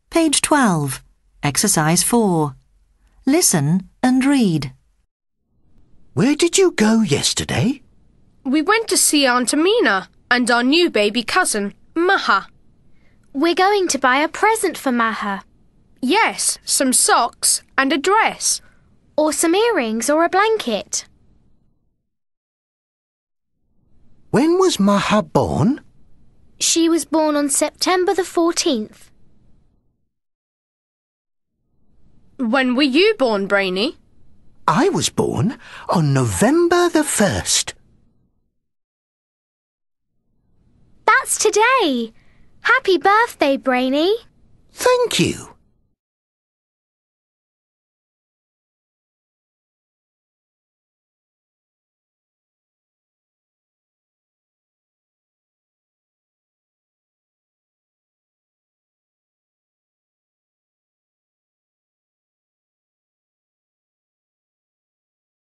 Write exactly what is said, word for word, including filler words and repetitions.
Page twelve. Exercise four. Listen and read. Where did you go yesterday? We went to see Aunt Amina and our new baby cousin, Maha. We're going to buy a present for Maha. Yes, some socks and a dress. Or some earrings or a blanket. When was Maha born? She was born on September the fourteenth. When were you born, Brainy? I was born on November the first. That's today. Happy birthday, Brainy. Thank you.